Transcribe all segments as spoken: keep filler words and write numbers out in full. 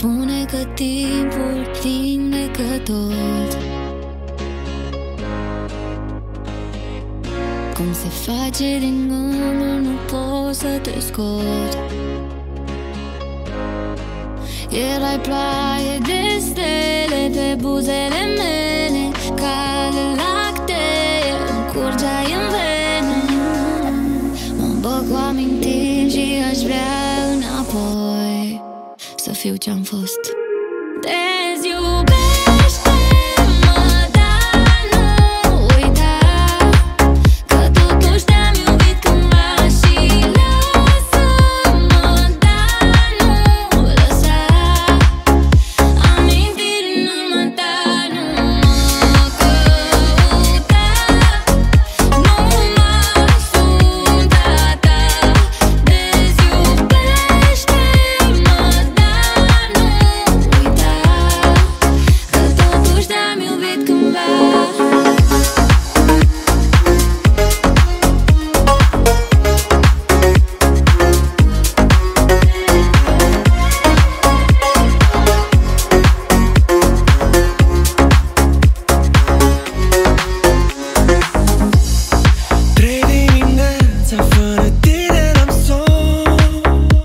spune că timpul vindecător. Cum se face din gândul, nu pot să te scot. Erai ploaie de stele pe buzele mele, cale lactee, îmi curgeai în vene. Mă bag cu amintiri și aș vrea înapoi să fiu ce-am fost. Deziubește-mă, dar nu uita că totuși te-am iubit cândva. Și lasă-mă, dar nu lăsa amintiri în urma ta. Nu mă căuta, nu mă sunt a ta. Deziubește-mă, dar nu uita că totuși te-am iubit cândva. Trei dimineața fără tine n-am somn.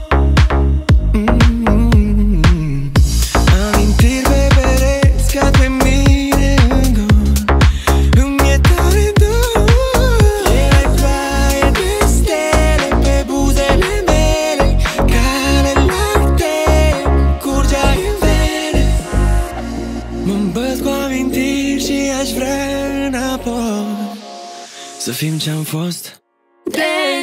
Mm-hmm. Amintiri pe pereți cad pe mine în gol. Îmi e tare dor. Erai ploaie de stele pe buzele mele, cale lactee, curgeai în vene. Mă îmbăt cu amintiri și aș vrea înapoi să fim ce-am fost. Deziubește-mă,